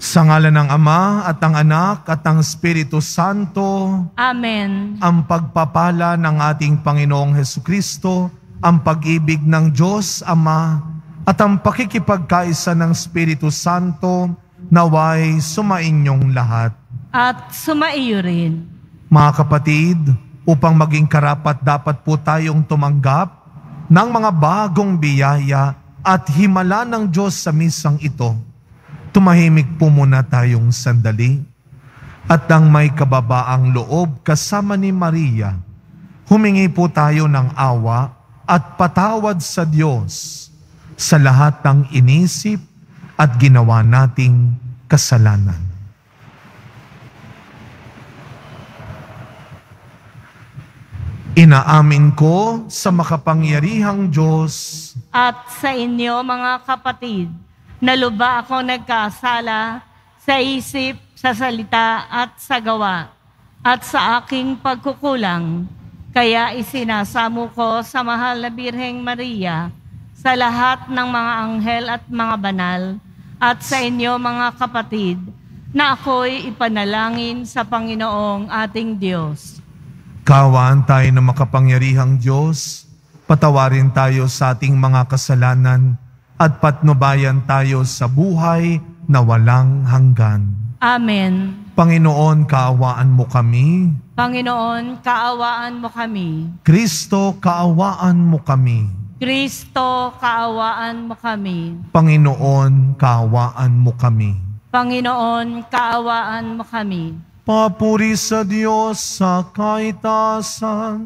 Sa ngalan ng Ama at ng Anak at ng Espiritu Santo. Amen. Ang pagpapala ng ating Panginoong Hesukristo, ang pag-ibig ng Diyos Ama, at ang pakikipagkaisa ng Espiritu Santo, naway sumainyong lahat. At sumaiyo rin. Mga kapatid, upang maging karapat dapat po tayong tumanggap ng mga bagong biyaya at himala ng Diyos sa misang ito. Tumahimik po muna tayong sandali at nang may kababaang loob kasama ni Maria, humingi po tayo ng awa at patawad sa Diyos sa lahat ng inisip at ginawa nating kasalanan. Inaamin ko sa makapangyarihang Diyos At sa inyo mga kapatid, na lubha ako nagkasala sa isip, sa salita at sa gawa, at sa aking pagkukulang. Kaya isinasamo ko sa mahal na Birheng Maria, sa lahat ng mga anghel at mga banal, at sa inyo mga kapatid, na ako'y ipanalangin sa Panginoong ating Diyos. Kaawaan tayo ng makapangyarihang Diyos, patawarin tayo sa ating mga kasalanan, at patnubayan tayo sa buhay na walang hanggan. Amen. Panginoon, kaawaan mo kami. Panginoon, kaawaan mo kami. Kristo, kaawaan mo kami. Kristo, kaawaan mo kami. Panginoon, kaawaan mo kami. Panginoon, kaawaan mo kami. Papuri sa Diyos sa kaitaasan.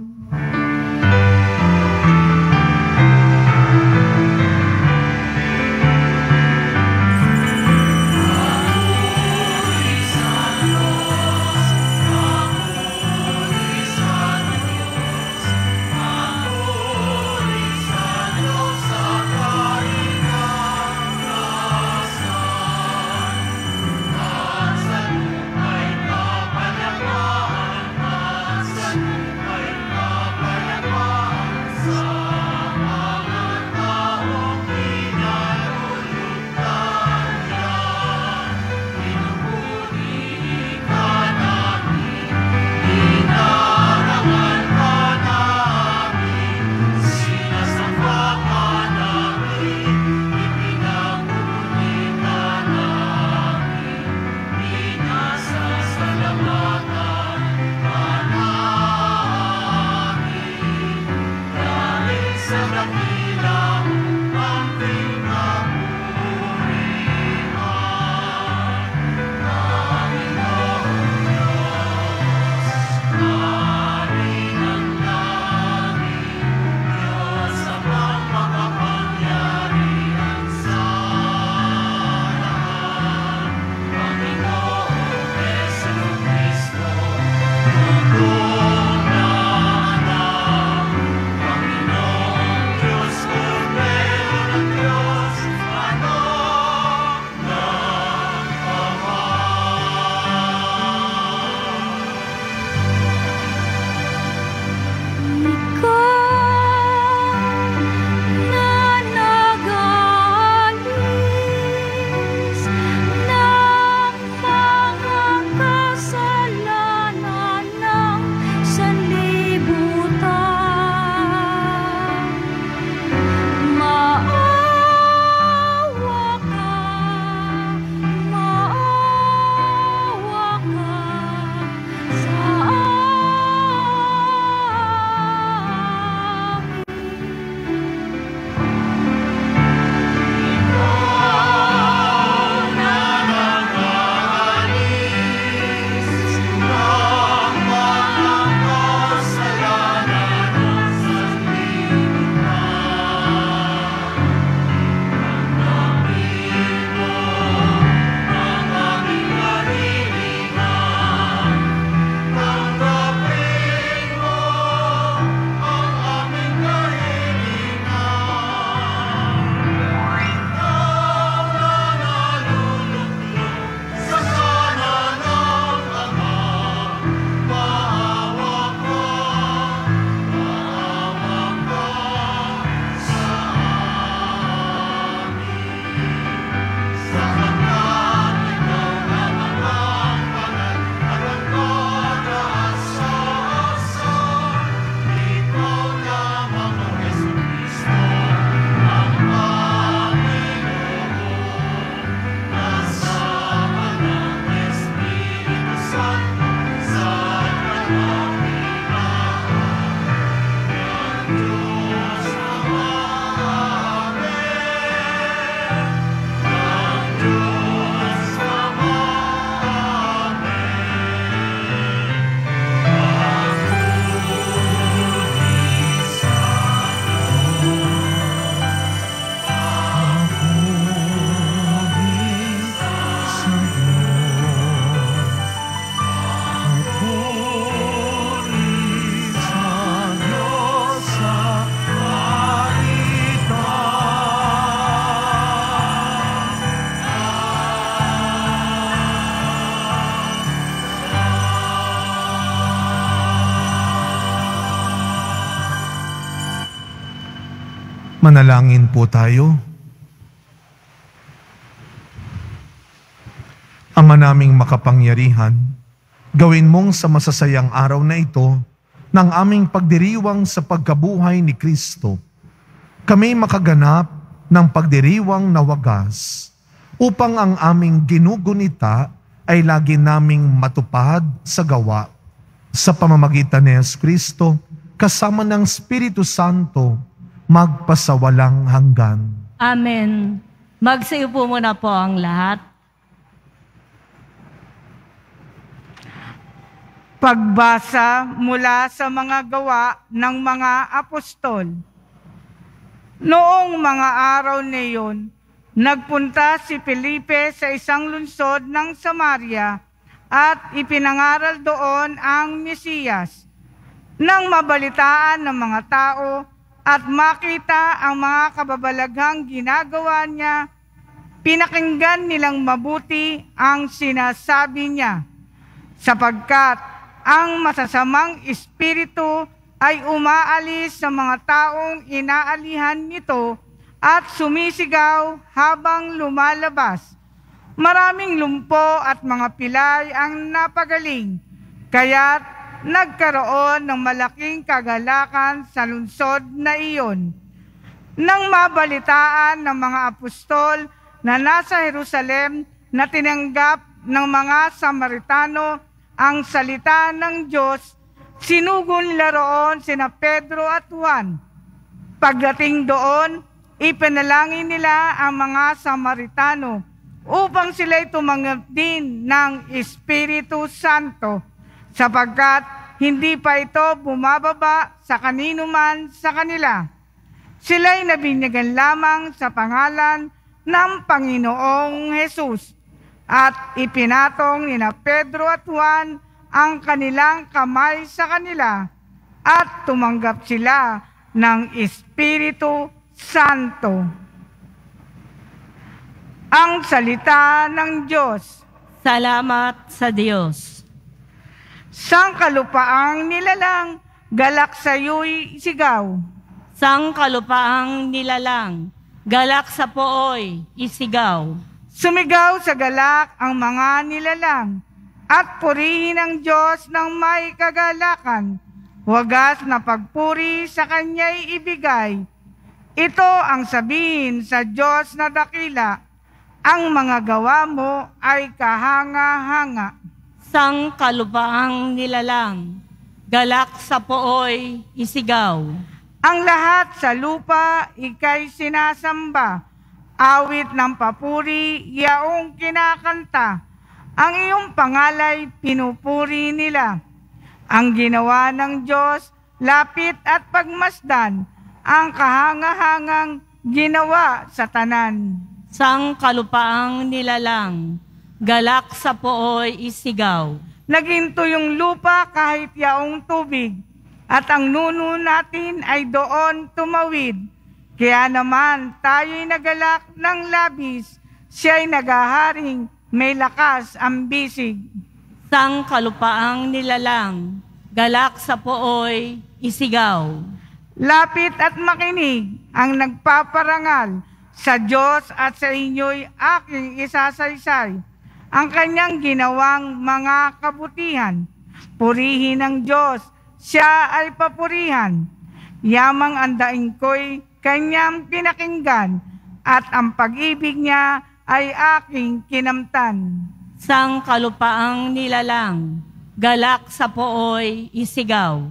Manalangin po tayo. Ama naming makapangyarihan, gawin mong sa masasayang araw na ito ng aming pagdiriwang sa pagkabuhay ni Kristo, kami makaganap ng pagdiriwang na wagas upang ang aming ginugunita ay lagi naming matupad sa gawa. Sa pamamagitan ni Yesu Kristo, kasama ng Espiritu Santo, magpasawalang hanggan. Amen. Magsiupo muna po ang lahat. Pagbasa mula sa mga gawa ng mga apostol. Noong mga araw na iyon, nagpunta si Felipe sa isang lungsod ng Samaria at ipinangaral doon ang Mesiyas. Nang mabalitaan ng mga tao at makita ang mga kababalaghang ginagawa niya, pinakinggan nilang mabuti ang sinasabi niya, sapagkat ang masasamang espiritu ay umaalis sa mga taong inaalihan nito at sumisigaw habang lumalabas. Maraming lumpo at mga pilay ang napagaling, kaya't nagkaroon ng malaking kagalakan sa lungsod na iyon. Nang mabalitaan ng mga apostol na nasa Jerusalem na tinanggap ng mga Samaritano ang salita ng Diyos, sinugon nila roon sina Pedro at Juan. Pagdating doon, ipanalangin nila ang mga Samaritano upang sila'y tumanggap din ng Espiritu Santo, sapagkat hindi pa ito bumababa sa kanino man sa kanila. Sila'y nabinyagan lamang sa pangalan ng Panginoong Jesus. At ipinatong ni Pedro at Juan ang kanilang kamay sa kanila at tumanggap sila ng Espiritu Santo. Ang salita ng Diyos. Salamat sa Diyos. Sangkalupaang nilalang, galak sa'yo'y sigaw. Sangkalupaang nilalang, galak sa pooy, isigaw. Sumigaw sa galak ang mga nilalang at purihin ang Diyos ng may kagalakan. Wagas na pagpuri sa Kanya'y ibigay. Ito ang sabihin sa Diyos na dakila, ang mga gawa mo ay kahanga-hanga. Sangkalupaang nilalang, galak sa pooy, isigaw. Ang lahat sa lupa ika'y sinasamba. Awit ng papuri, yaong kinakanta. Ang iyong pangalay, pinupuri nila. Ang ginawa ng Diyos, lapit at pagmasdan. Ang kahangahangang ginawa sa tanan. Sangkalupaang nilalang, galak sa pooy, isigaw. Naginto yung lupa kahit yaong tubig, at ang nuno natin ay doon tumawid. Kaya naman tayo'y nagalak ng labis, siya'y nagaharing may lakas ang bisig. Sangkalupaang nilalang, galak sa pooy, isigaw. Lapit at makinig ang nagpaparangal, sa Diyos at sa inyo'y aking isasaysay, ang kanyang ginawang mga kabutihan. Purihin ang Diyos, siya ay papurihan. Yamang ang daing ko'y kanyang pinakinggan, at ang pag-ibig niya ay aking kinamtan. Sangkalupaang nilalang, galak sa pooy, isigaw.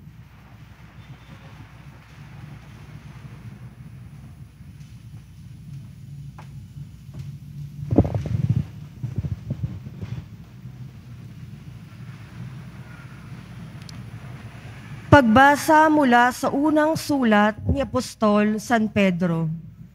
Pagbasa mula sa unang sulat ni Apostol San Pedro.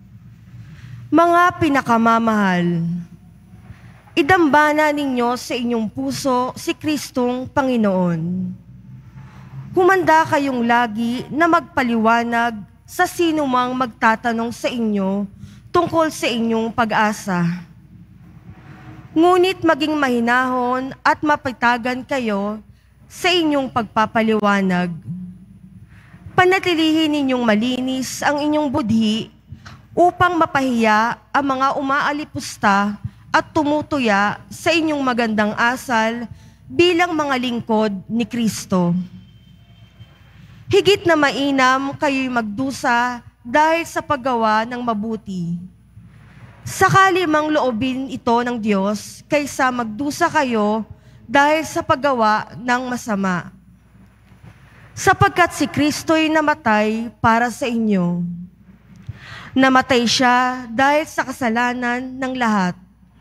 Mga pinakamamahal, idambana ninyo sa inyong puso si Kristong Panginoon. Humanda kayong lagi na magpaliwanag sa sinumang magtatanong sa inyo tungkol sa inyong pag-asa. Ngunit maging mahinahon at mapitagan kayo sa inyong pagpapaliwanag. Panatilihin ninyong malinis ang inyong budhi upang mapahiya ang mga umaalipusta at tumutuya sa inyong magandang asal bilang mga lingkod ni Kristo. Higit na mainam kayo'y magdusa dahil sa paggawa ng mabuti. Sakali mang loobin ito ng Diyos kaysa magdusa kayo dahil sa paggawa ng masama. Sapagkat si Kristo'y namatay para sa inyo. Namatay siya dahil sa kasalanan ng lahat.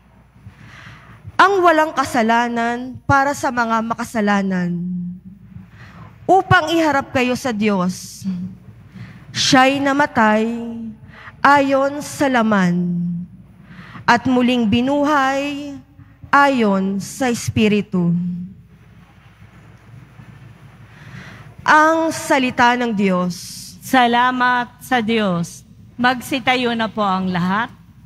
Ang walang kasalanan para sa mga makasalanan. Upang iharap kayo sa Diyos. Siya'y namatay ayon sa laman at muling binuhay ayon sa Espiritu. Ang salita ng Diyos. Salamat sa Diyos. Magsitayo na po ang lahat.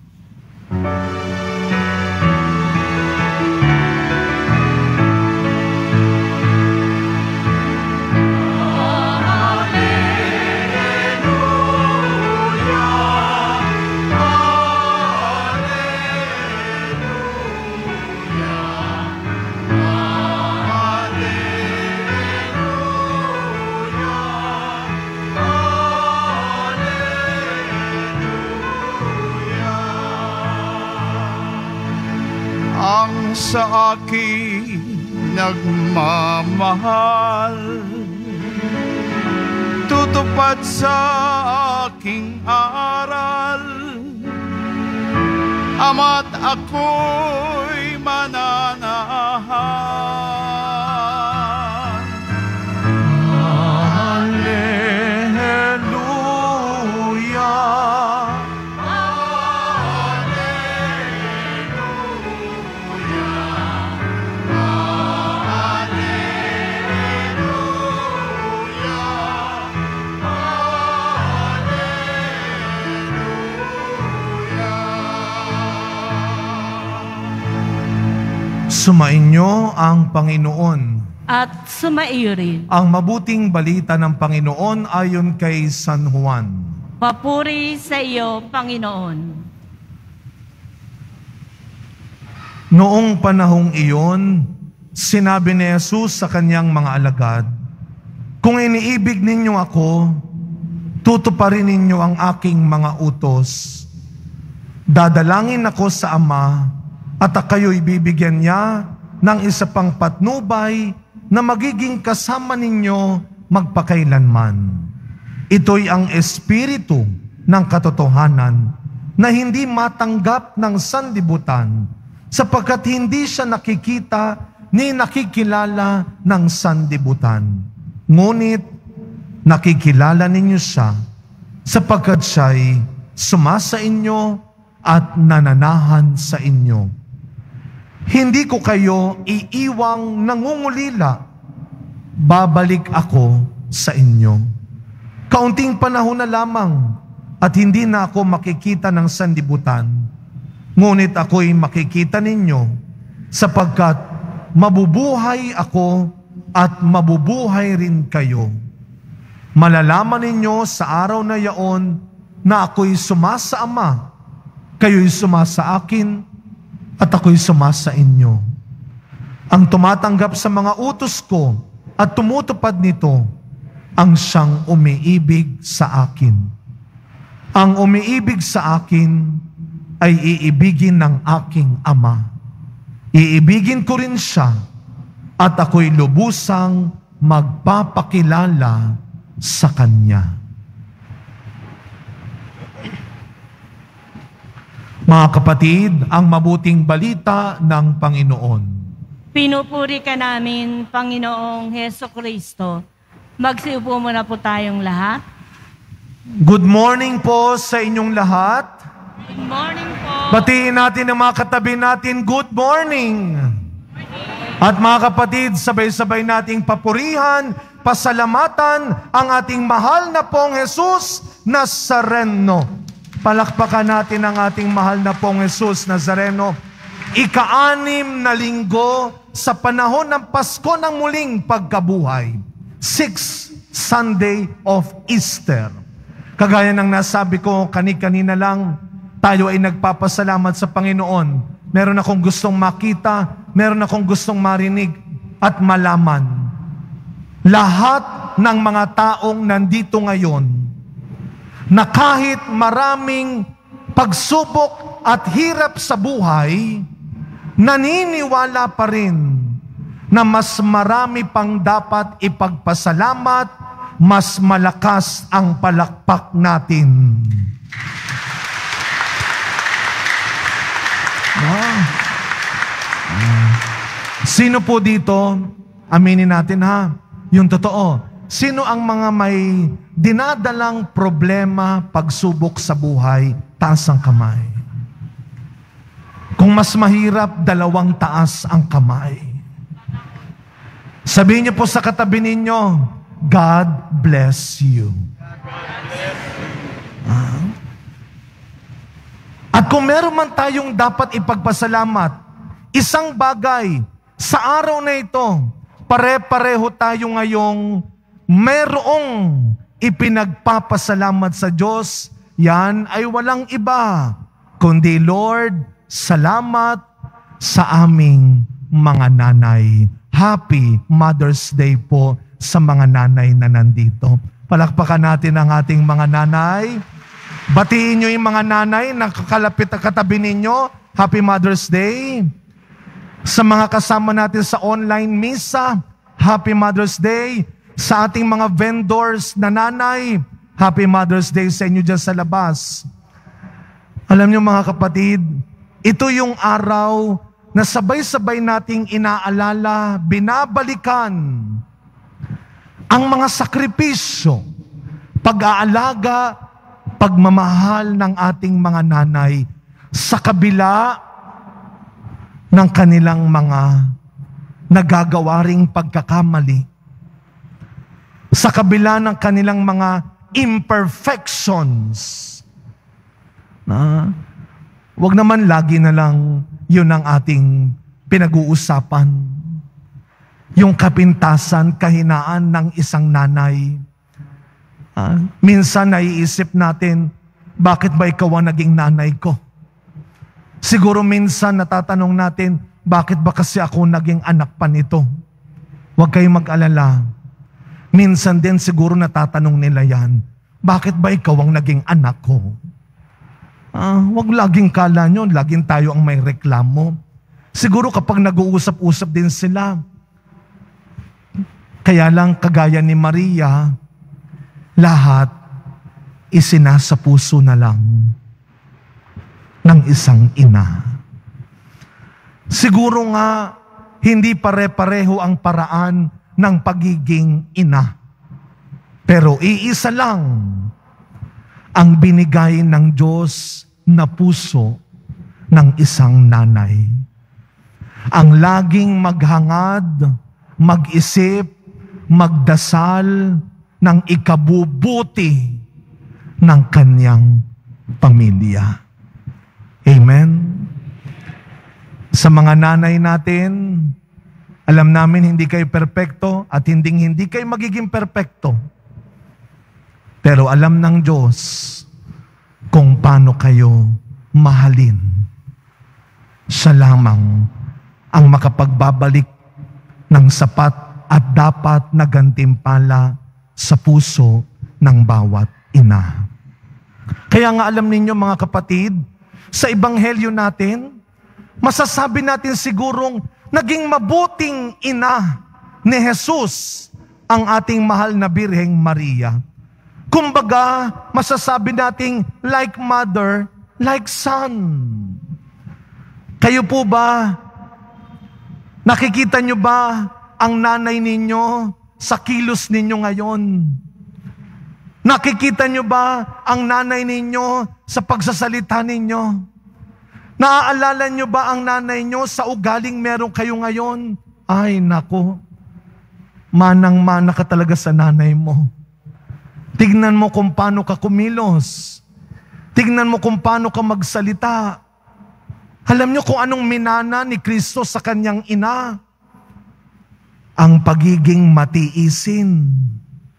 Sa akin nagmamahal, tutupad sa aking aral, ama't ako'y mananahan. Hallelujah. Sumainyo ang Panginoon. At sumaiyo rin. Ang mabuting balita ng Panginoon ayon kay San Juan. Papuri sa iyo, Panginoon. Noong panahong iyon, sinabi ni Jesus sa kanyang mga alagad, "Kung iniibig ninyo ako, tutuparin ninyo ang aking mga utos. Dadalangin ako sa Ama, at kayo'y bibigyan niya ng isa pang patnubay na magiging kasama ninyo magpakailanman. Ito'y ang Espiritu ng katotohanan na hindi matanggap ng sanlibutan sapagkat hindi siya nakikita ni nakikilala ng sanlibutan. Ngunit nakikilala ninyo siya sapagkat siya'y sumasa inyo at nananahan sa inyo. Hindi ko kayo iiwang nangungulila. Babalik ako sa inyo. Kaunting panahon na lamang at hindi na ako makikita ng sanlibutan. Ngunit ako'y makikita ninyo sapagkat mabubuhay ako at mabubuhay rin kayo. Malalaman ninyo sa araw na yaon na ako'y sumasa Ama, kayo'y sumasa akin, at ako'y sumasa inyo. Ang tumatanggap sa mga utos ko at tumutupad nito, ang siyang umiibig sa akin. Ang umiibig sa akin ay iibigin ng aking Ama. Iibigin ko rin siya at ako'y lubusang magpapakilala sa Kanya." Mga kapatid, ang mabuting balita ng Panginoon. Pinupuri ka namin, Panginoong Heso Kristo. Magsiupo muna po tayong lahat. Good morning po sa inyong lahat. Good morning po. Batiin natin ang mga katabi natin, good morning. At mga kapatid, sabay-sabay nating papurihan, pasalamatan ang ating mahal na pong Jesus Nazareno. Palakpakan natin ang ating mahal na pong Jesus Nazareno. Ika-6 na linggo sa panahon ng Pasko ng muling pagkabuhay. 6 Sunday of Easter. Kagaya ng nasabi ko kanina lang, tayo ay nagpapasalamat sa Panginoon. Meron akong gustong makita, meron akong gustong marinig at malaman. Lahat ng mga taong nandito ngayon, na kahit maraming pagsubok at hirap sa buhay, naniniwala pa rin na mas marami pang dapat ipagpasalamat, mas malakas ang palakpak natin. Sino po dito, aminin natin ha, yung totoo, sino ang mga may dinadalang problema, pagsubok sa buhay? Taas ang kamay. Kung mas mahirap, 2 taas ang kamay. Sabihin niyo po sa katabi ninyo, God bless you. At kung meron man tayong dapat ipagpasalamat, isang bagay, sa araw na ito, pare-pareho tayo ngayong merong ipinagpapasalamat sa Diyos. Yan ay walang iba, kundi Lord, salamat sa aming mga nanay. Happy Mother's Day po sa mga nanay na nandito. Palakpakan natin ang ating mga nanay. Batiin nyo yung mga nanay na kakalapit at katabi ninyo. Happy Mother's Day. Sa mga kasama natin sa online misa, Happy Mother's Day. Sa ating mga vendors na nanay, Happy Mother's Day sa inyo dyan sa labas. Alam nyo mga kapatid, ito yung araw na sabay-sabay nating inaalala, binabalikan ang mga sakripisyo, pag-aalaga, pagmamahal ng ating mga nanay sa kabila ng kanilang mga nagagawa ring pagkakamali, sa kabila ng kanilang mga imperfections. Wag naman lagi na lang yun ang ating pinag-uusapan. Yung kapintasan, kahinaan ng isang nanay. Minsan naiisip natin, bakit ba ikaw ang naging nanay ko? Siguro minsan natatanong natin, bakit ba kasi ako naging anak pa nito? Huwag kayong mag-alala. Minsan din siguro natatanong nila yan, bakit ba ikaw ang naging anak ko? Huwag laging kala nyo, laging tayo ang may reklamo. Siguro kapag nag-uusap-usap din sila, kaya lang kagaya ni Maria, lahat isinasa puso na lang ng isang ina. Siguro nga, hindi pare-pareho ang paraan ng pagiging ina. Pero iisa lang ang binigay ng Diyos na puso ng isang nanay. Ang laging maghangad, mag-isip, magdasal ng ikabubuti ng kanyang pamilya. Amen? Sa mga nanay natin, alam namin hindi kayo perpekto at hindi kayo magiging perpekto. Pero alam ng Diyos kung paano kayo mahalin. Siya lamang ang makapagbabalik ng sapat at dapat na gantimpala sa puso ng bawat ina. Kaya nga alam ninyo mga kapatid, sa ebanghelyo natin, masasabi natin sigurong naging mabuting ina ni Jesus ang ating mahal na Birheng Maria. Kumbaga, masasabi nating like mother, like son. Kayo po ba, nakikita nyo ba ang nanay ninyo sa kilos ninyo ngayon? Nakikita nyo ba ang nanay ninyo sa pagsasalita ninyo? Naaalala nyo ba ang nanay nyo sa ugaling meron kayo ngayon? Ay, nako. Manang-mana ka talaga sa nanay mo. Tignan mo kung paano ka kumilos. Tignan mo kung paano ka magsalita. Alam nyo kung anong minana ni Kristo sa kanyang ina? Ang pagiging matiisin.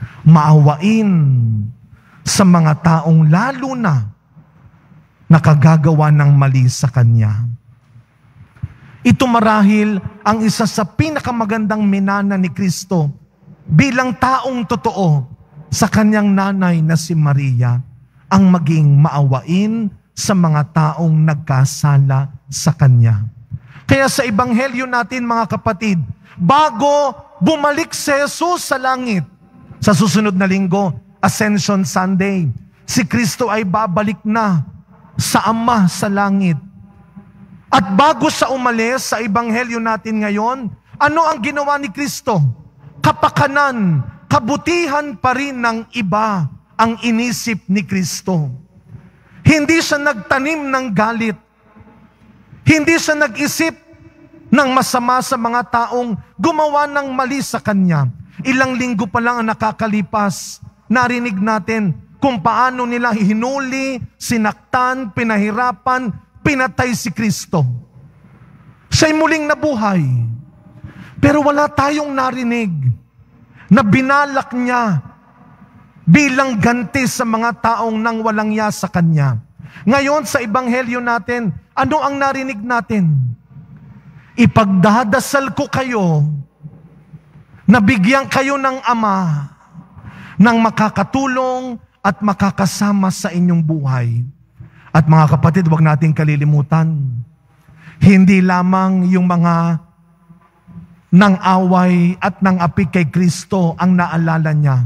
Maawain sa mga taong lalo na nakagagawa ng mali sa Kanya. Ito marahil ang isa sa pinakamagandang minana ni Kristo bilang taong totoo sa Kanyang nanay na si Maria, ang maging maawain sa mga taong nagkasala sa Kanya. Kaya sa Ebanghelyo natin mga kapatid, bago bumalik si Jesus sa langit, sa susunod na linggo, Ascension Sunday, si Kristo ay babalik na sa Ama sa langit. At bago siya umalis sa Ebanghelyo natin ngayon, ano ang ginawa ni Kristo? Kapakanan, kabutihan pa rin ng iba ang inisip ni Kristo. Hindi siya nagtanim ng galit. Hindi siya nag-isip ng masama sa mga taong gumawa ng mali sa Kanya. Ilang linggo pa lang ang nakakalipas, narinig natin kung paano nila hinuli, sinaktan, pinahirapan, pinatay si Kristo. Siya'y muling nabuhay. Pero wala tayong narinig na binalak niya bilang ganti sa mga taong nang walang ya sa Kanya. Ngayon sa Ebanghelyo natin, ano ang narinig natin? Ipagdadasal ko kayo na bigyan kayo ng Ama ng makakatulong at makakasama sa inyong buhay. At mga kapatid, huwag nating kalilimutan, hindi lamang yung mga nang away at nang api kay Kristo ang naalala niya.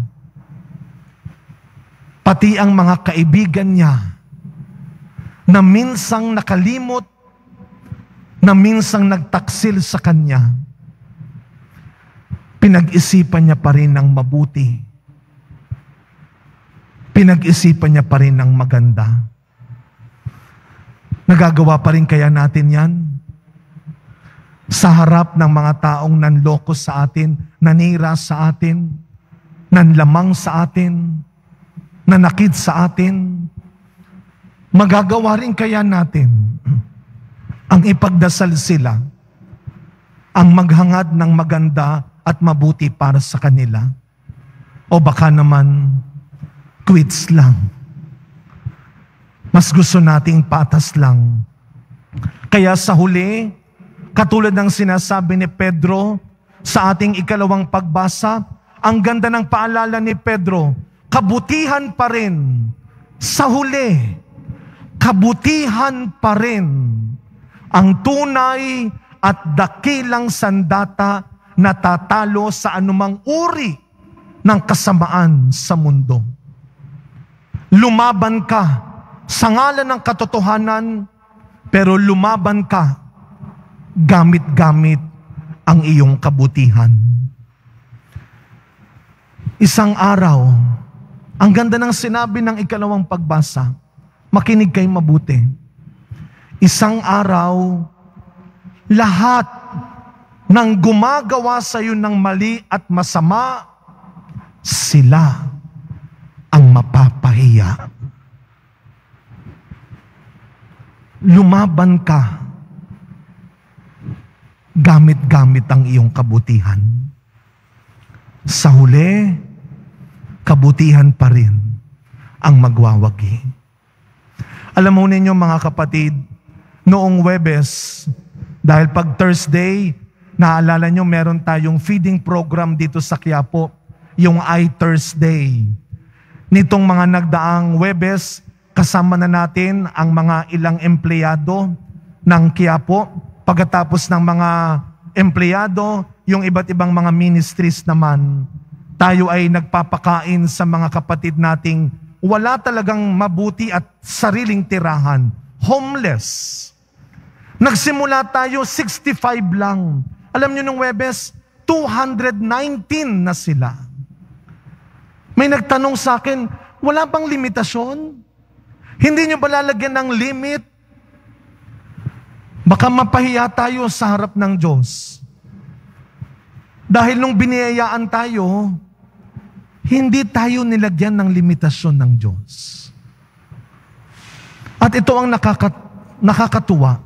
Pati ang mga kaibigan niya na minsang nakalimot, na minsang nagtaksil sa Kanya, pinag-isipan niya pa rin ng mabuti. Pinag-isipan niya pa rin ng maganda. Nagagawa pa rin kaya natin yan? Sa harap ng mga taong nanloko sa atin, nanira sa atin, nanlamang sa atin, nanakit sa atin, magagawa rin kaya natin ang ipagdasal sila, ang maghangad ng maganda at mabuti para sa kanila? O baka naman, quits lang. Mas gusto nating patas lang. Kaya sa huli, katulad ng sinasabi ni Pedro sa ating ikalawang pagbasa, ang ganda ng paalala ni Pedro, kabutihan pa rin sa huli, kabutihan pa rin ang tunay at dakilang sandata na tatalo sa anumang uri ng kasamaan sa mundo. Lumaban ka sa ngalan ng katotohanan, pero lumaban ka gamit-gamit ang iyong kabutihan. Isang araw, ang ganda ng sinabi ng ikalawang pagbasa, makinig kayo mabuti. Isang araw, lahat ng gumagawa sa iyo ng mali at masama, sila ang mapapahiya. Lumaban ka gamit-gamit ang iyong kabutihan. Sa huli, kabutihan pa rin ang magwawagi. Alam mo ninyo mga kapatid, noong Huwebes, dahil pag Thursday, naalala nyo meron tayong feeding program dito sa Quiapo, yung I-Thursday. Nitong mga nagdaang Huwebes, kasama na natin ang mga ilang empleyado ng Quiapo. Pagkatapos ng mga empleyado, yung iba't ibang mga ministries naman, tayo ay nagpapakain sa mga kapatid nating wala talagang mabuti at sariling tirahan. Homeless. Nagsimula tayo 65 lang. Alam nyo nung Huwebes, 219 na sila. May nagtanong sa akin, wala bang limitasyon? Hindi nyo ba lalagyan ng limit? Baka mapahiya tayo sa harap ng Diyos. Dahil nung biniyayaan tayo, hindi tayo nilagyan ng limitasyon ng Diyos. At ito ang nakakatuwa.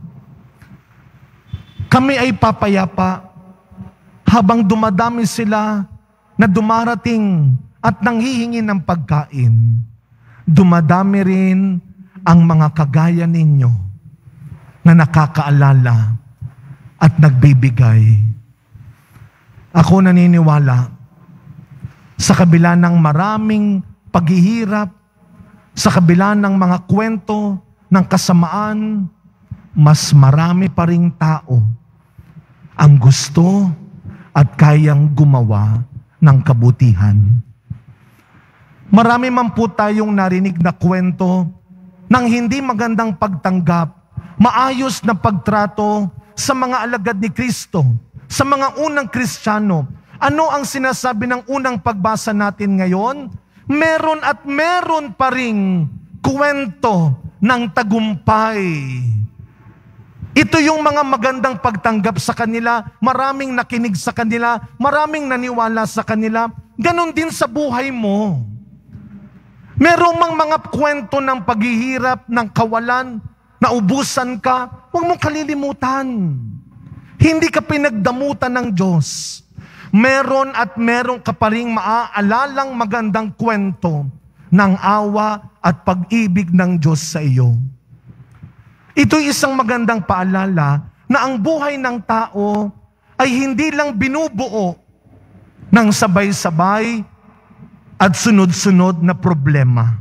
Kami ay papayapa habang dumadami sila na dumarating at nanghihingi ng pagkain, dumadami rin ang mga kagaya ninyo na nakakaalala at nagbibigay. Ako naniniwala, sa kabila ng maraming paghihirap, sa kabila ng mga kwento ng kasamaan, mas marami pa ring tao ang gusto at kayang gumawa ng kabutihan. Marami man po tayong narinig na kwento ng hindi magandang pagtanggap, maayos na pagtrato sa mga alagad ni Kristo, sa mga unang Kristiyano. Ano ang sinasabi ng unang pagbasa natin ngayon? Meron at meron pa ring kwento ng tagumpay. Ito yung mga magandang pagtanggap sa kanila, maraming nakinig sa kanila, maraming naniwala sa kanila. Ganon din sa buhay mo. Merong mga kwento ng paghihirap, ng kawalan, naubusan ka, huwag mong kalilimutan. Hindi ka pinagdamutan ng Diyos. Meron at meron ka pa ring maaalalang magandang kwento ng awa at pag-ibig ng Diyos sa iyo. Ito'y isang magandang paalala na ang buhay ng tao ay hindi lang binubuo ng sabay-sabay at sunod-sunod na problema.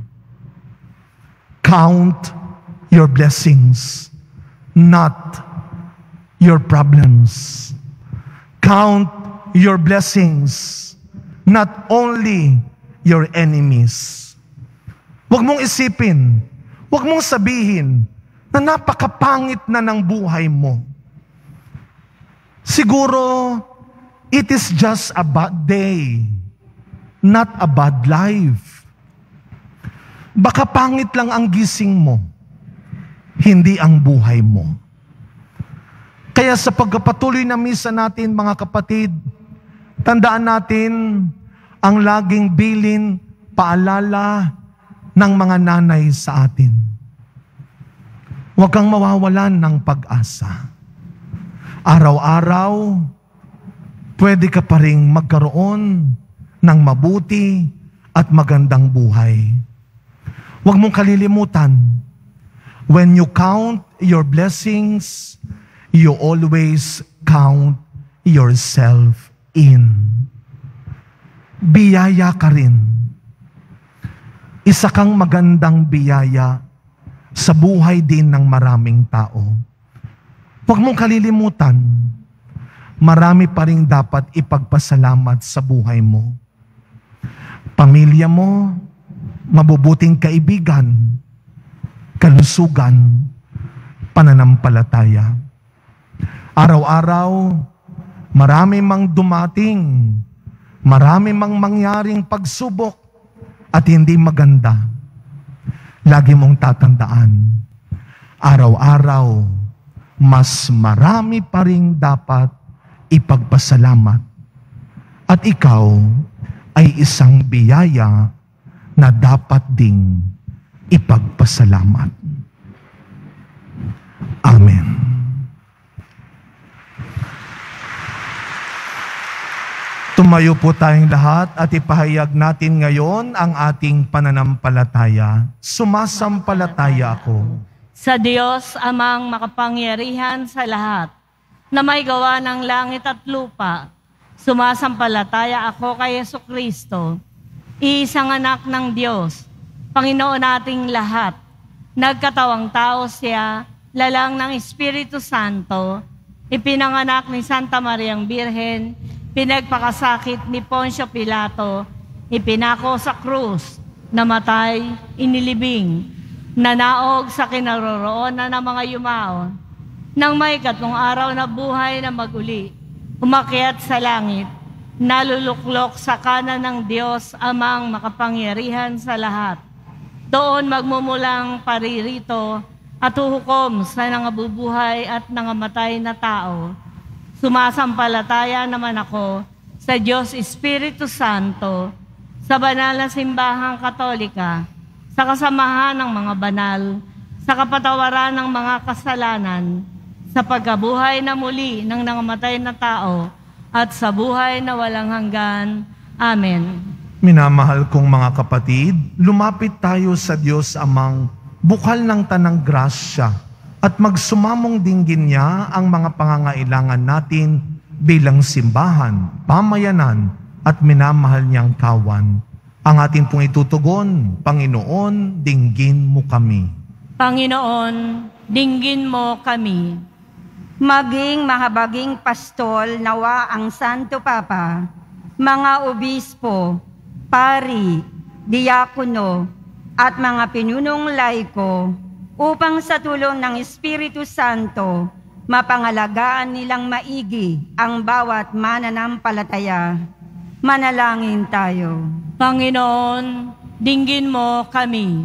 Count your blessings, not your problems. Count your blessings, not only your enemies. Huwag mong isipin, huwag mong sabihin na napakapangit na ng buhay mo. Siguro, it is just a bad day, not a bad life. Baka pangit lang ang gising mo, hindi ang buhay mo. Kaya sa pagpapatuloy na misa natin, mga kapatid, tandaan natin ang laging bilin, paalala ng mga nanay sa atin. Huwag kang mawawalan ng pag-asa. Araw-araw, pwede ka pa rin magkaroon ng mabuti at magandang buhay. Huwag mong kalilimutan, when you count your blessings, you always count yourself in. Biyaya ka rin. Isa kang magandang biyaya sa buhay din ng maraming tao. Huwag mong kalilimutan, marami pa rin dapat ipagpasalamat sa buhay mo. Pamilya mo, mabubuting kaibigan, kalusugan, pananampalataya. Araw-araw, marami mang dumating, marami mang mangyaring pagsubok at hindi maganda. Lagi mong tatandaan, araw-araw, mas marami pa rin dapat ipagpasalamat. At ikaw ay isang biyaya na dapat ding ipagpasalamat. Amen. Tumayo po tayong lahat at ipahayag natin ngayon ang ating pananampalataya. Sumasampalataya ako sa Diyos amang makapangyarihan sa lahat, na may gawa ng langit at lupa. Sumasampalataya ako kay Jesucristo, iisang anak ng Diyos, Panginoon nating lahat. Nagkatawang tao siya, lalang ng Espiritu Santo, ipinanganak ni Santa Mariang Birhen, pinagpakasakit ni Poncio Pilato, ipinako sa krus, namatay, inilibing, nanaog sa kinaroroonan ng mga yumaon, nang may 3 araw na buhay na maguli, umakyat sa langit, naluluklok sa kanan ng Diyos amang makapangyarihan sa lahat. Doon magmumulang paririto at huhukom sa nangabubuhay at nangamatay na tao. Sumasampalataya naman ako sa Diyos Espiritu Santo, sa banal na simbahang Katolika, sa kasamahan ng mga banal, sa kapatawaran ng mga kasalanan, sa pagkabuhay na muli ng nangamatay na tao, at sa buhay na walang hanggan. Amen. Minamahal kong mga kapatid, lumapit tayo sa Diyos Amang bukal ng tanang grasya at magsumamong dinggin niya ang mga pangangailangan natin bilang simbahan, pamayanan at minamahal niyang kawan. Ang atin pong itutugon, Panginoon, dinggin mo kami. Panginoon, dinggin mo kami. Maging mahabaging pastol nawa ang Santo Papa, mga obispo, pari, diakono, at mga pinunong laiko upang sa tulong ng Espiritu Santo, mapangalagaan nilang maigi ang bawat mananampalataya. Manalangin tayo. Panginoon, dinggin mo kami.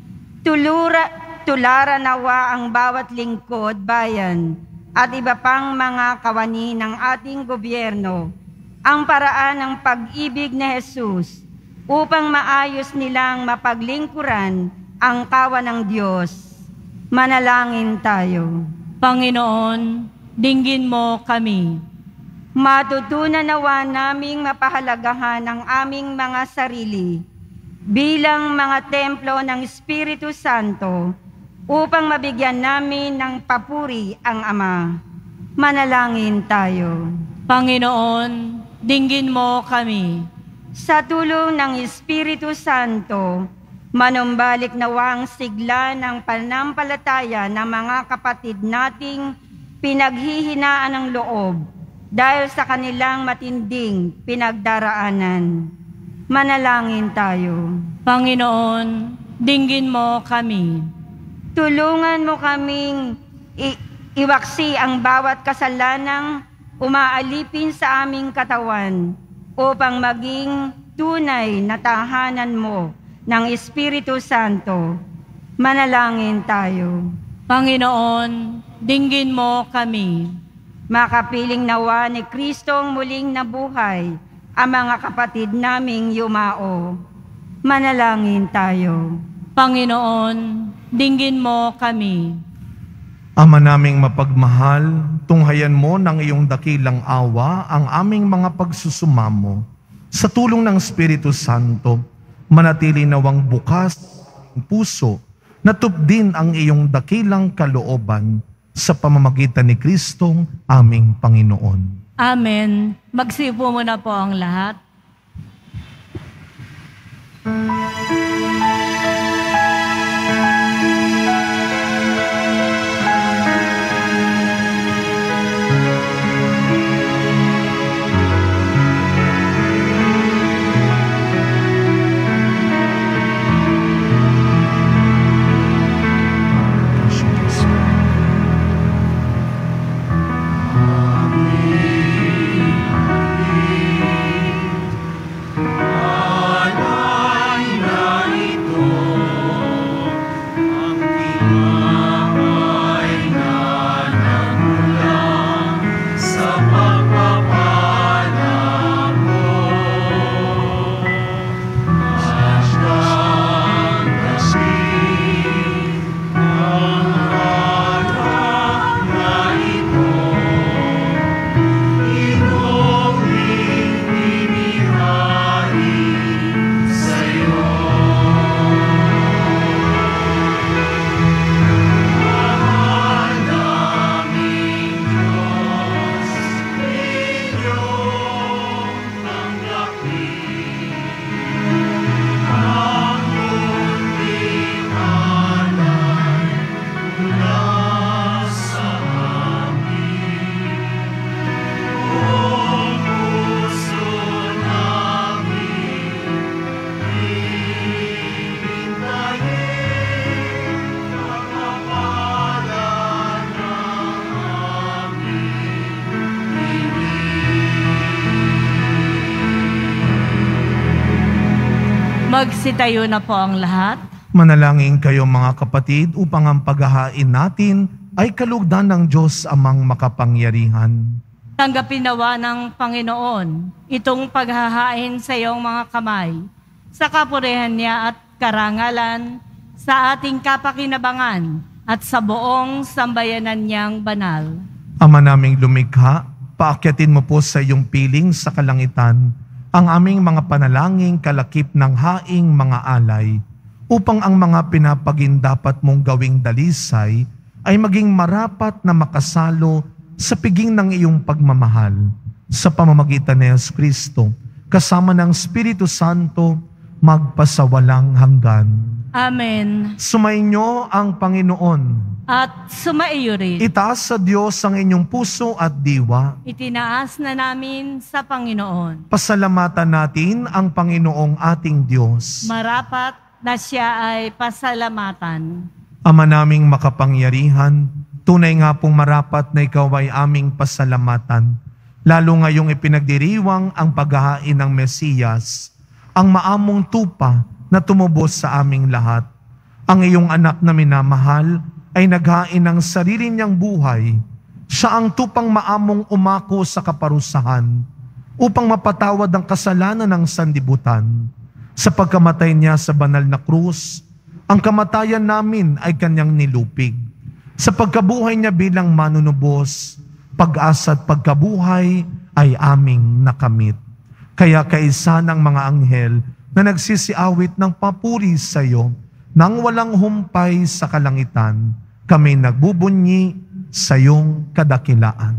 Tulara nawa ang bawat lingkod bayan at iba pang mga kawani ng ating gobyerno ang paraan ng pag-ibig ni Jesus upang maayos nilang mapaglingkuran ang kawan ng Diyos. Manalangin tayo. Panginoon, dinggin mo kami. Matutunan nawa naming mapahalagahan ang aming mga sarili bilang mga templo ng Espiritu Santo upang mabigyan namin ng papuri ang Ama. Manalangin tayo. Panginoon, dinggin mo kami. Sa tulong ng Espiritu Santo, manumbalik nawa ang sigla ng pananampalataya ng mga kapatid nating pinaghihinaan ng loob dahil sa kanilang matinding pinagdaraanan. Manalangin tayo. Panginoon, dinggin mo kami. Tulungan mo kaming iwaksi ang bawat kasalanang umaalipin sa aming katawan upang maging tunay na tahanan mo ng Espiritu Santo. Manalangin tayo. Panginoon, dinggin mo kami. Makapiling nawa ni Kristong muling nabuhay ang mga kapatid naming yumao. Manalangin tayo. Panginoon, dinggin mo kami. Ama naming mapagmahal, tunghayan mo ng iyong dakilang awa ang aming mga pagsusumamo. Sa tulong ng Espiritu Santo, manatili nawang bukas ang puso na tupdin ang iyong dakilang kalooban sa pamamagitan ni Kristong aming Panginoon. Amen. Magsipo muna po ang lahat. Magsitayo na po ang lahat. Manalangin kayo mga kapatid upang ang paghahain natin ay kalugdan ng Diyos Amang makapangyarihan. Tanggapin nawa ng Panginoon itong paghahain sa iyong mga kamay, sa kapurihan niya at karangalan, sa ating kapakinabangan at sa buong sambayanan niyang banal. Ama naming lumikha, paakyatin mo po sa iyong piling sa kalangitan ang aming mga panalangin kalakip ng haing mga alay, upang ang mga pinapagindapat mong gawing dalisay ay maging marapat na makasalo sa piging ng iyong pagmamahal sa pamamagitan ni Yesu Kristo, kasama ng Espiritu Santo, magpasawalang hanggan. Amen. Sumainyo ang Panginoon. At sumaiyo rin. Itaas sa Diyos ang inyong puso at diwa. Itinaas na namin sa Panginoon. Pasalamatan natin ang Panginoong ating Diyos. Marapat na siya ay pasalamatan. Ama naming makapangyarihan, tunay nga pong marapat na ikaw ay aming pasalamatan, lalo ngayong ipinagdiriwang ang paghahain ng Mesiyas, ang maamong tupa na tumubos sa aming lahat. Ang iyong anak na minamahal ay naghain ng sarili niyang buhay. Siya ang tupang maamong umako sa kaparusahan upang mapatawad ang kasalanan ng sanlibutan. Sa pagkamatay niya sa banal na krus, ang kamatayan namin ay kanyang nilupig. Sa pagkabuhay niya bilang manunubos, pag-asa at pagkabuhay ay aming nakamit. Kaya kaisa ng mga anghel na nagsisiawit ng papuri sa iyo, nang walang humpay sa kalangitan, kami nagbubunyi sa iyong kadakilaan.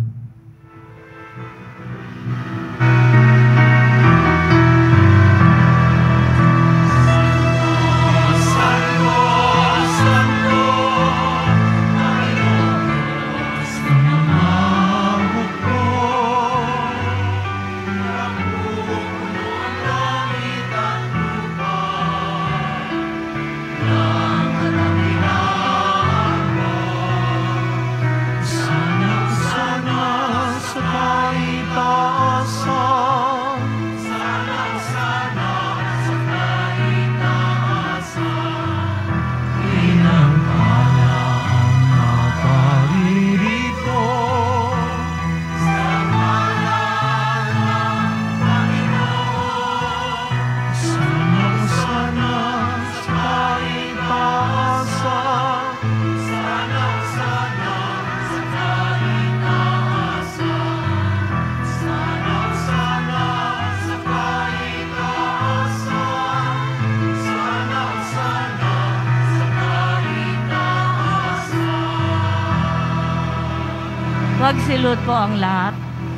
Magsilot po ang lahat.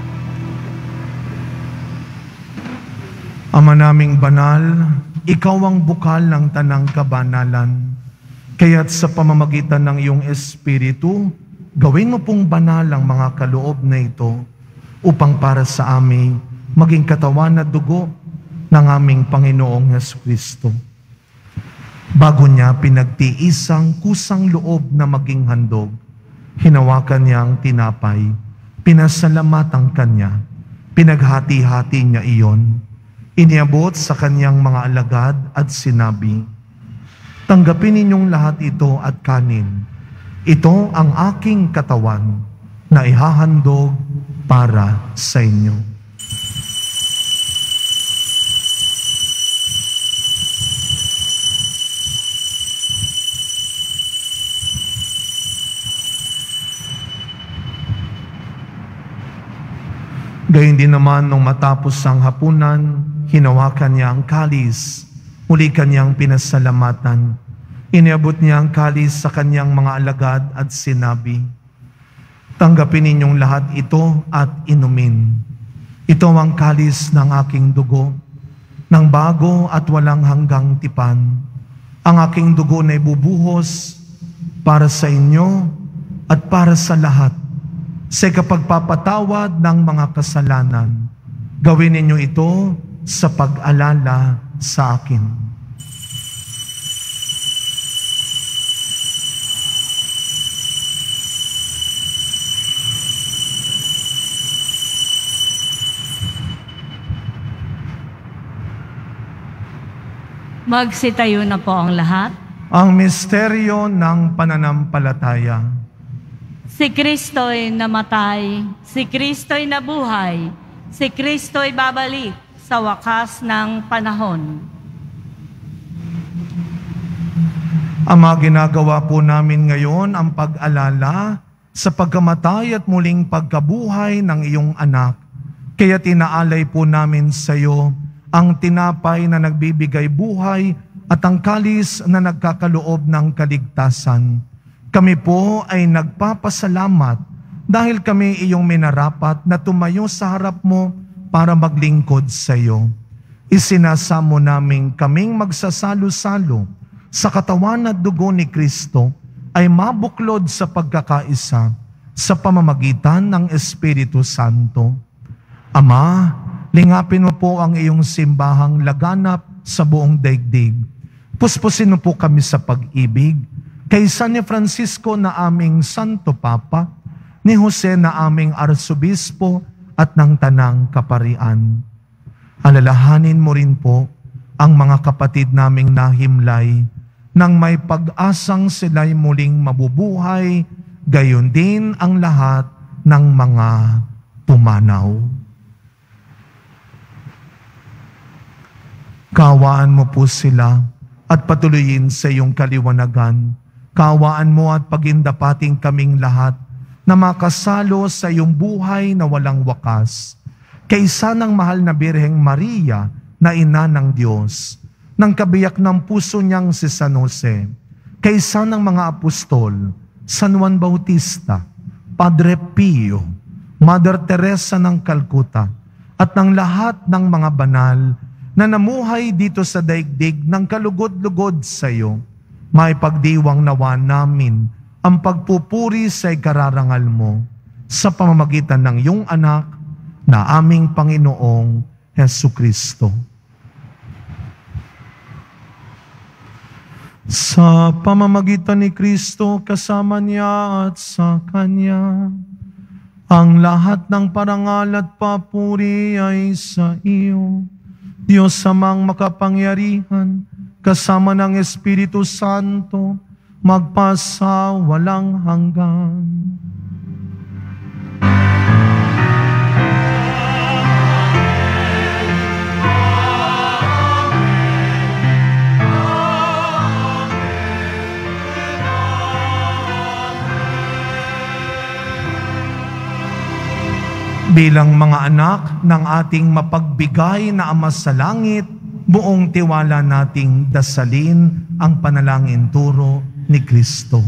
Ama naming banal, ikaw ang bukal ng tanang kabanalan. Kaya't sa pamamagitan ng iyong Espiritu, gawin mo pong banal ang mga kaloob na ito upang para sa amin maging katawan at dugo ng aming Panginoong Jesucristo. Bago niya pinagtiis ang kusang loob na maging handog, hinawakan niya ang tinapay, pinasalamatan kanya, pinaghati-hati niya iyon, iniabot sa kanyang mga alagad at sinabi, "Tanggapin ninyong lahat ito at kanin. Ito ang aking katawan na ihahandog para sa inyo." Gayun din naman nung matapos ang hapunan, hinawakan niya ang kalis, muli kanyang pinasalamatan. Iniabot niya ang kalis sa kanyang mga alagad at sinabi, "Tanggapin ninyong lahat ito at inumin. Ito ang kalis ng aking dugo, ng bago at walang hanggang tipan. Ang aking dugo na ibubuhos para sa inyo at para sa lahat, sa kapagpapatawad ng mga kasalanan. Gawin ninyo ito sa pag-alala sa akin." Magsitayo na po ang lahat. Ang misteryo ng pananampalataya. Si Kristo'y namatay, si Kristo'y nabuhay, si Kristo'y babalik sa wakas ng panahon. Ama, ginagawa po namin ngayon ang pag-alala sa pagkamatay at muling pagkabuhay ng iyong anak. Kaya tinaalay po namin sa iyo ang tinapay na nagbibigay buhay at ang kalis na nagkakaloob ng kaligtasan. Kami po ay nagpapasalamat dahil kami iyong minarapat na tumayo sa harap mo para maglingkod sa iyo. Isinasamo namin kaming magsasalo-salo sa katawan at dugo ni Kristo ay mabuklod sa pagkakaisa sa pamamagitan ng Espiritu Santo. Ama, lingapin mo po ang iyong simbahang laganap sa buong daigdig. Puspusin mo po kami sa pag-ibig kay San Francisco na aming Santo Papa, ni Jose na aming Arsobispo at ng Tanang Kaparian. Alalahanin mo rin po ang mga kapatid naming nahimlay nang may pag-asang sila'y muling mabubuhay, gayon din ang lahat ng mga pumanaw. Kaawaan mo po sila at patuloyin sa iyong kaliwanagan. Kaawaan mo at pagindapating kaming lahat na makasalo sa iyong buhay na walang wakas. Kaysa ng mahal na Birheng Maria na ina ng Diyos, ng kabiyak ng puso niyang si San Jose, kaysa ng mga apostol, San Juan Bautista, Padre Pio, Mother Teresa ng Calcutta, at ng lahat ng mga banal na namuhay dito sa daigdig ng kalugod-lugod sa iyo, may pagdiwang nawa namin ang pagpupuri sa ikararangal mo sa pamamagitan ng iyong anak na aming Panginoong Hesukristo. Sa pamamagitan ni Kristo, kasama niya at sa Kanya, ang lahat ng parangal at papuri ay sa iyo, Diyos Amang makapangyarihan, kasama ng Espiritu Santo, magpasa walang hanggan. Bilang mga anak ng ating mapagbigay na Ama sa langit, buong tiwala nating dasalin ang panalangin turo ni Kristo.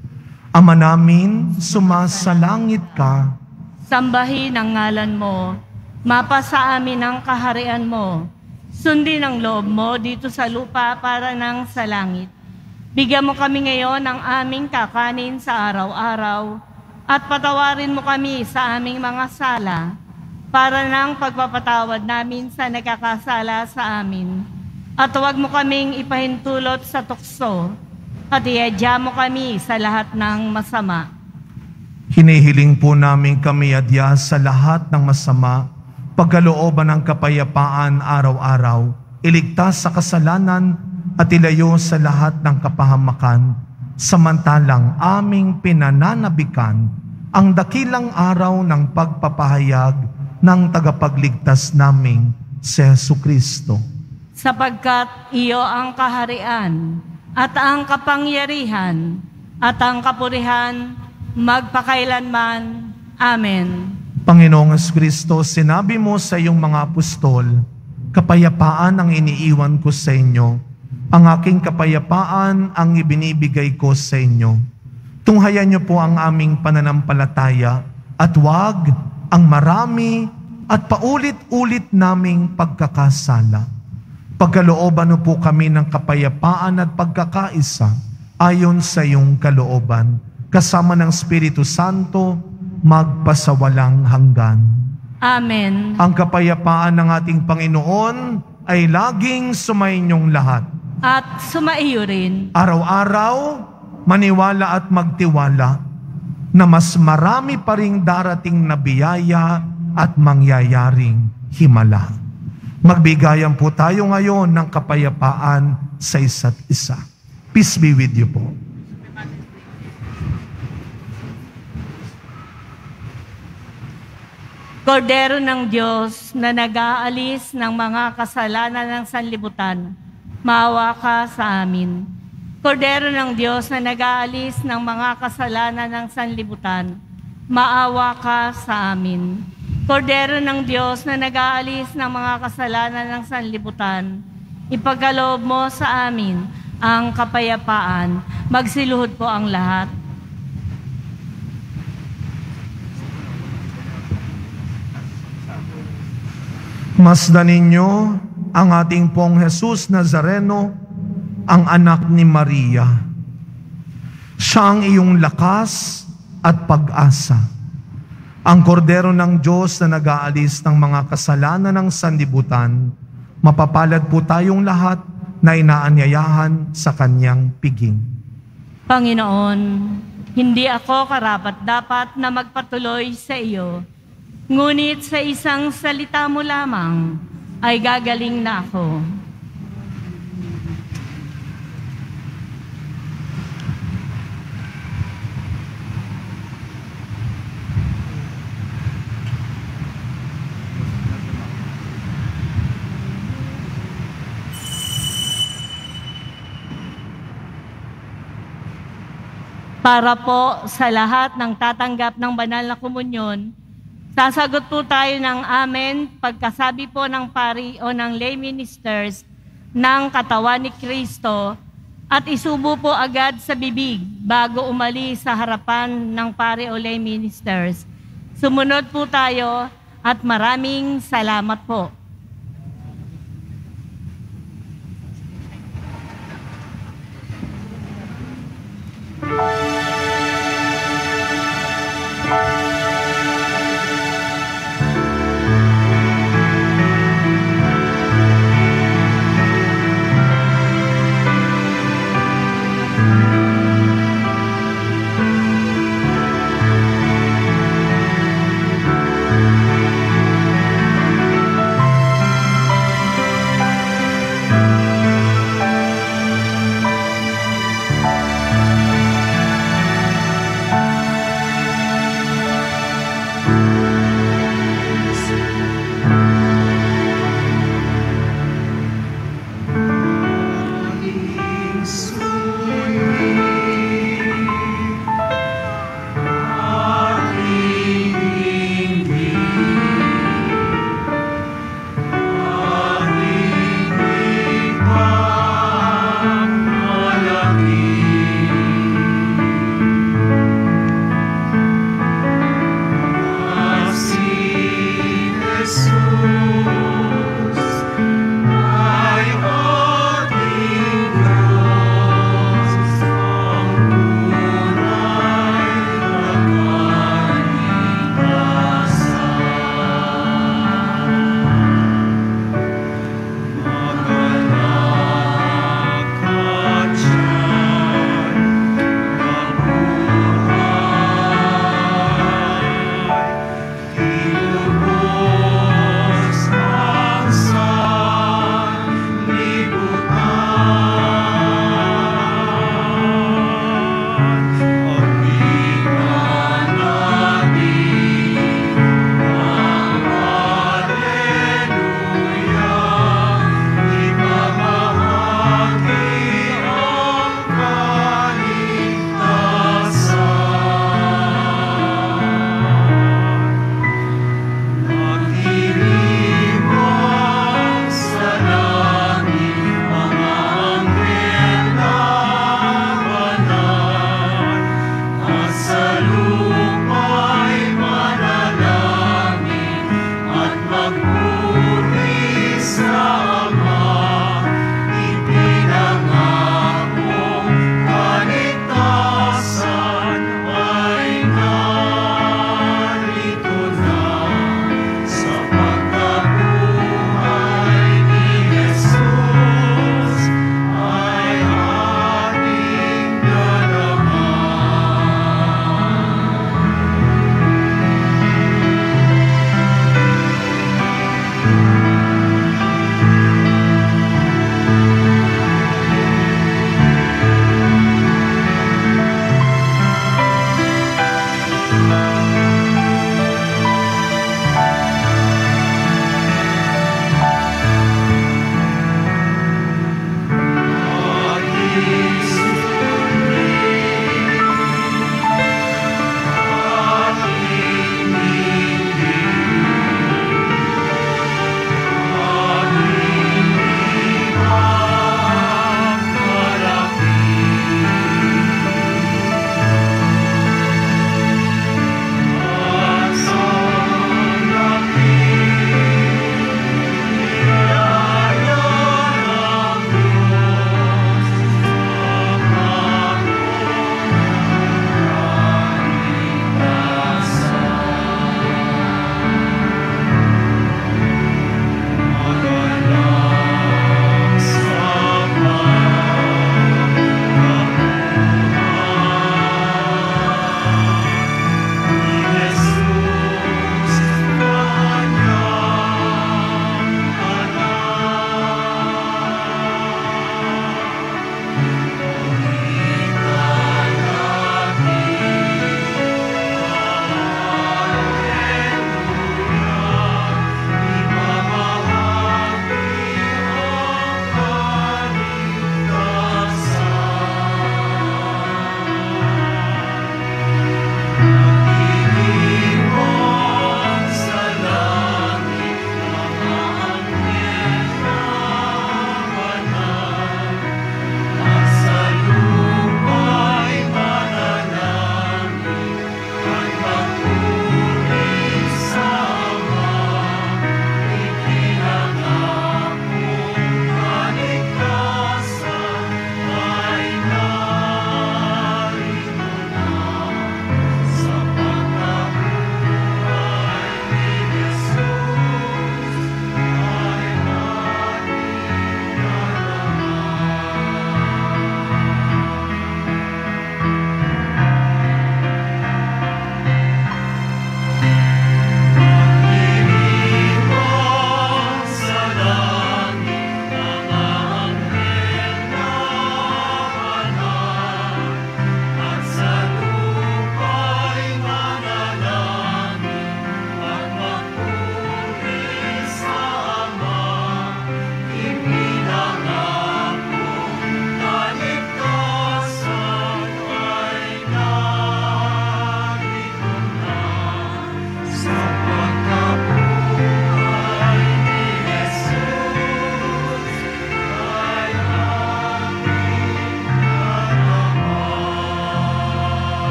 Ama namin, sumasalangit ka. Sambahin ang ngalan mo. Mapasa amin ang kaharian mo. Sundin ang loob mo dito sa lupa para nang sa langit. Bigyan mo kami ngayon ng aming kakanin sa araw-araw at patawarin mo kami sa aming mga sala para nang pagpapatawad namin sa nagkakasala sa amin. At huwag mo kaming ipahintulot sa tukso at iadya mo kami sa lahat ng masama. Hinihiling po namin kami adya sa lahat ng masama, pagkalooban ng kapayapaan araw-araw, iligtas sa kasalanan at ilayo sa lahat ng kapahamakan, samantalang aming pinananabikan ang dakilang araw ng pagpapahayag ng tagapagligtas naming si Jesucristo. Sapagkat iyo ang kaharian at ang kapangyarihan at ang kapurihan magpakailanman. Amen. Panginoong Jesucristo, sinabi mo sa iyong mga apostol, kapayapaan ang iniiwan ko sa inyo. Ang aking kapayapaan ang ibinibigay ko sa inyo. Tunghayan niyo po ang aming pananampalataya at huwag ang marami at paulit-ulit naming pagkakasala. Pagkalooban mo po kami ng kapayapaan at pagkakaisa ayon sa iyong kalooban, kasama ng Espiritu Santo, magpasawalang hanggan. Amen. Ang kapayapaan ng ating Panginoon ay laging sumainyong lahat. At sumaiyo rin. Araw-araw, maniwala at magtiwala na mas marami pa ring darating na biyaya at mangyayaring himala. Magbigayan po tayo ngayon ng kapayapaan sa isa't isa. Peace be with you po. Kordero ng Diyos na nag-aalis ng mga kasalanan ng sanlibutan, maawa ka sa amin. Kordero ng Diyos na nag-aalis ng mga kasalanan ng sanlibutan, maawa ka sa amin. Kordero ng Diyos na nag-aalis ng mga kasalanan ng sanlibutan, ipagkaloob mo sa amin ang kapayapaan. Magsiluhod po ang lahat. Masdan ninyo ang ating pong Jesus Nazareno, ang anak ni Maria. Siya ang iyong lakas at pag-asa. Ang kordero ng Diyos na nag-aalis ng mga kasalanan ng sanlibutan, mapapalad po tayong lahat na inaanyayahan sa kanyang piging. Panginoon, hindi ako karapat-dapat na magpatuloy sa iyo, ngunit sa isang salita mo lamang ay gagaling na ako. Para po sa lahat ng tatanggap ng banal na komunyon, sasagot po tayo ng amen pagkasabi po ng pari o ng lay ministers ng katawan ni Kristo at isubo po agad sa bibig bago umalis sa harapan ng pari o lay ministers. Sumunod po tayo at maraming salamat po.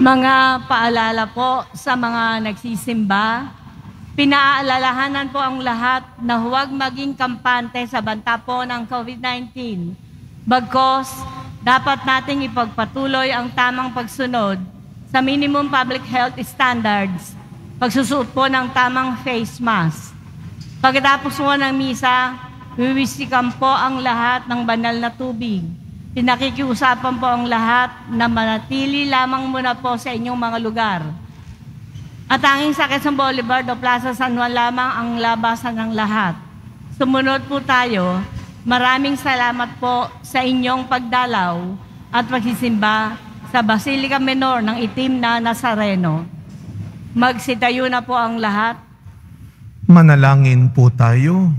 Mga paalala po sa mga nagsisimba, pinaalalahanan po ang lahat na huwag maging kampante sa banta po ng COVID-19. Bagkos, dapat nating ipagpatuloy ang tamang pagsunod sa minimum public health standards, pagsusuot po ng tamang face mask. Pagkatapos po ng misa, wiwisikan po ang lahat ng banal na tubig. Pinakikiusapan po ang lahat na manatili lamang muna po sa inyong mga lugar. At tanging sa Quezon Boulevard o Plaza San Juan lamang ang labasan ng lahat. Sumunod po tayo. Maraming salamat po sa inyong pagdalaw at pagsisimba sa Basilica Menor ng Itim na Nazareno. Magsitayo na po ang lahat. Manalangin po tayo.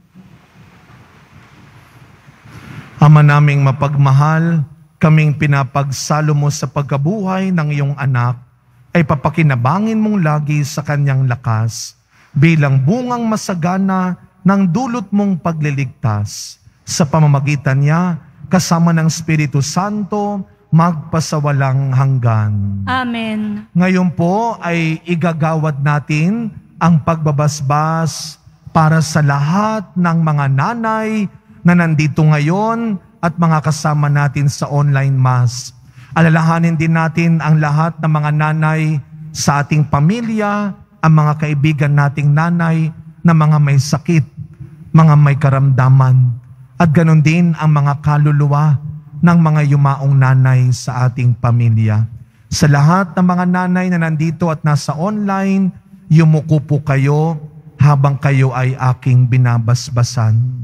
Ama naming mapagmahal, kaming pinapagsalo mo sa pagkabuhay ng iyong anak, ay papakinabangin mong lagi sa kanyang lakas, bilang bungang masagana ng dulot mong pagliligtas. Sa pamamagitan niya, kasama ng Espiritu Santo, magpasawalang hanggan. Amen. Ngayon po ay igagawad natin ang pagbabasbas para sa lahat ng mga nanay na nandito ngayon at mga kasama natin sa online mass. Alalahanin din natin ang lahat ng mga nanay sa ating pamilya, ang mga kaibigan nating nanay na mga may sakit, mga may karamdaman, at ganon din ang mga kaluluwa ng mga yumaong nanay sa ating pamilya. Sa lahat ng mga nanay na nandito at nasa online, yumuko po kayo habang kayo ay aking binabasbasan.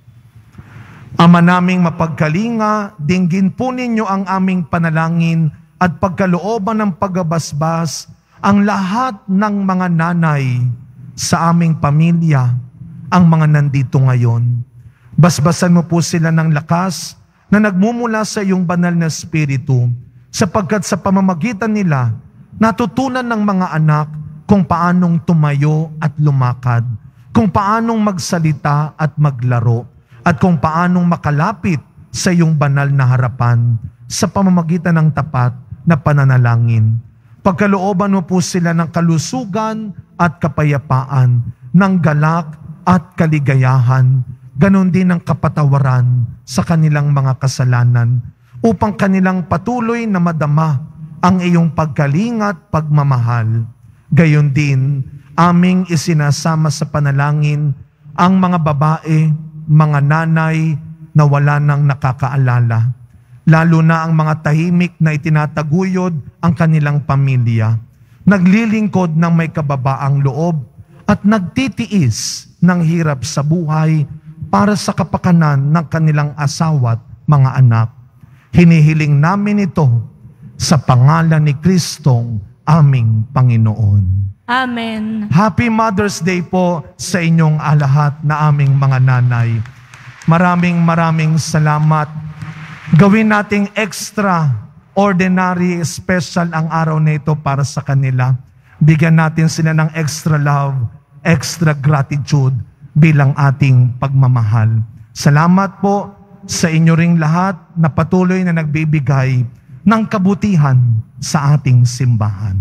Ama naming mapagkalinga, dinggin po ninyo ang aming panalangin at pagkalooban ng pagbabasbas ang lahat ng mga nanay sa aming pamilya, ang mga nandito ngayon. Basbasan mo po sila ng lakas na nagmumula sa iyong banal na Espiritu, sapagkat sa pamamagitan nila, natutunan ng mga anak kung paanong tumayo at lumakad, kung paanong magsalita at maglaro, at kung paanong makalapit sa iyong banal na harapan sa pamamagitan ng tapat na pananalangin. Pagkalooban mo po sila ng kalusugan at kapayapaan, ng galak at kaligayahan, ganon din ang kapatawaran sa kanilang mga kasalanan, upang kanilang patuloy na madama ang iyong pagkalingat, pagmamahal. Gayon din, aming isinasama sa panalangin ang mga babae, mga nanay na wala nang nakakaalala, lalo na ang mga tahimik na itinataguyod ang kanilang pamilya, naglilingkod ng may kababaang loob at nagtitiis ng hirap sa buhay para sa kapakanan ng kanilang asawa at mga anak. Hinihiling namin ito sa pangalan ni Kristong aming Panginoon. Amen. Happy Mother's Day po sa inyong lahat na aming mga nanay. Maraming salamat. Gawin nating extraordinary, special ang araw na ito para sa kanila. Bigyan natin sila ng extra love, extra gratitude bilang ating pagmamahal. Salamat po sa inyo ring lahat na patuloy na nagbibigay ng kabutihan sa ating simbahan.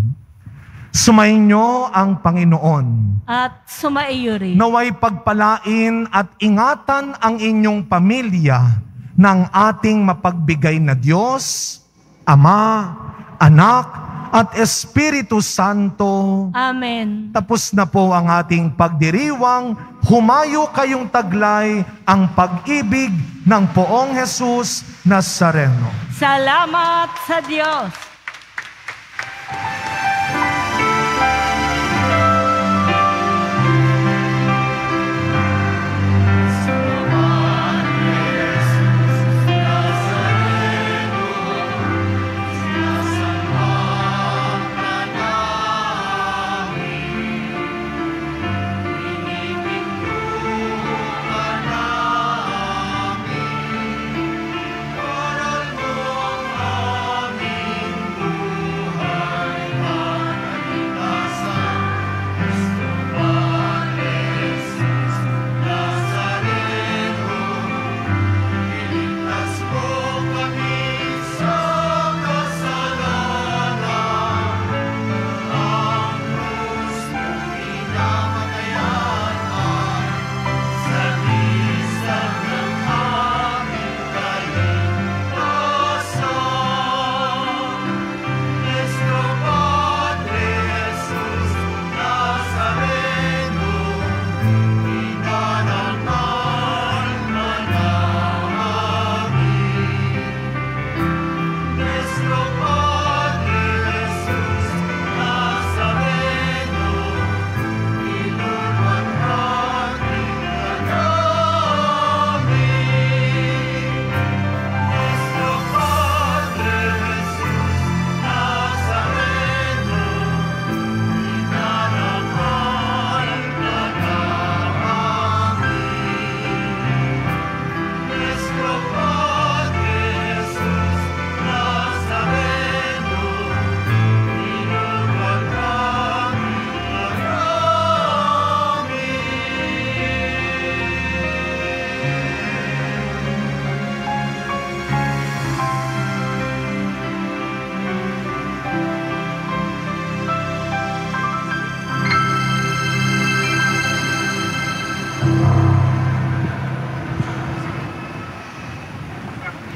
Sumainyo ang Panginoon. At sumaiyo rin. Naway pagpalain at ingatan ang inyong pamilya ng ating mapagbigay na Diyos, Ama, Anak, at Espiritu Santo. Amen. Tapos na po ang ating pagdiriwang. Humayo kayong taglay ang pag-ibig ng Poong Jesus Nazareno. Salamat sa Diyos.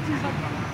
Sisag.